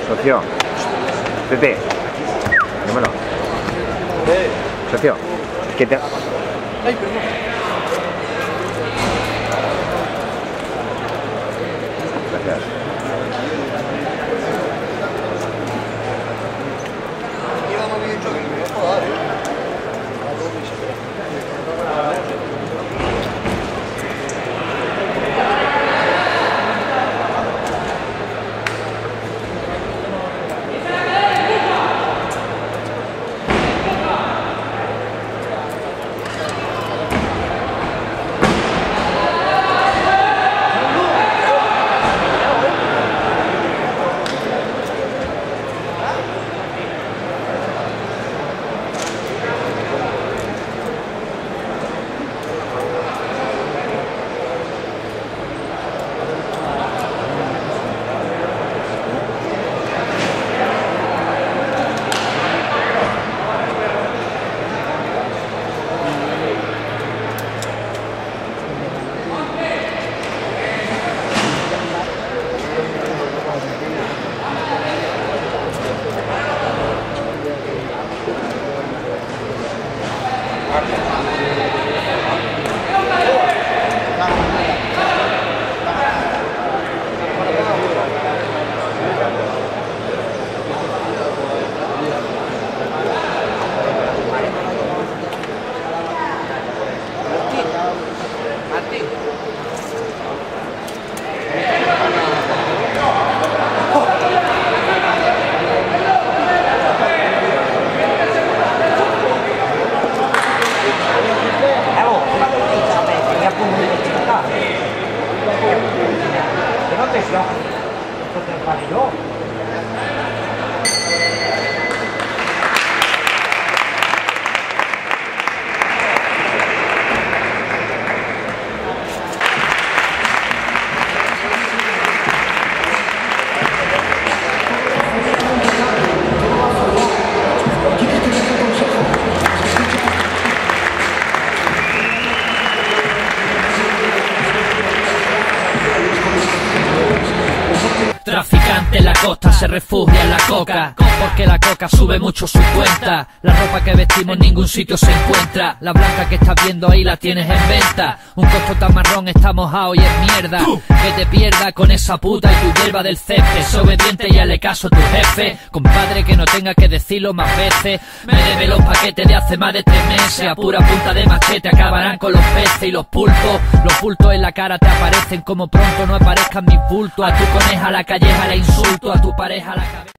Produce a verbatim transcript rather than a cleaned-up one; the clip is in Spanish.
Socio. Pepe. Dámelo. Socio. ¿Qué te...? Ay, perdón. Gracias. Íbamos bien hecho que me voy a joder, ¿eh? Traficante en la costa se refugia en la coca, porque la coca sube mucho su cuenta. La ropa que vestimos en ningún sitio se encuentra. La blanca que estás viendo ahí la tienes en venta. Un costo tan marrón está mojado y es mierda. Que te pierda con esa puta y tu hierba del césped. Sé obediente y hazle caso a tu jefe. Compadre, que no tenga que decirlo más veces. Me debe los paquetes de hace más de tres meses. A pura punta de machete acabarán con los peces y los pulpos. Los bultos en la cara te aparecen como pronto no aparezcan mis bultos. A tu coneja la calleja la insulto, a tu pareja la cabeza.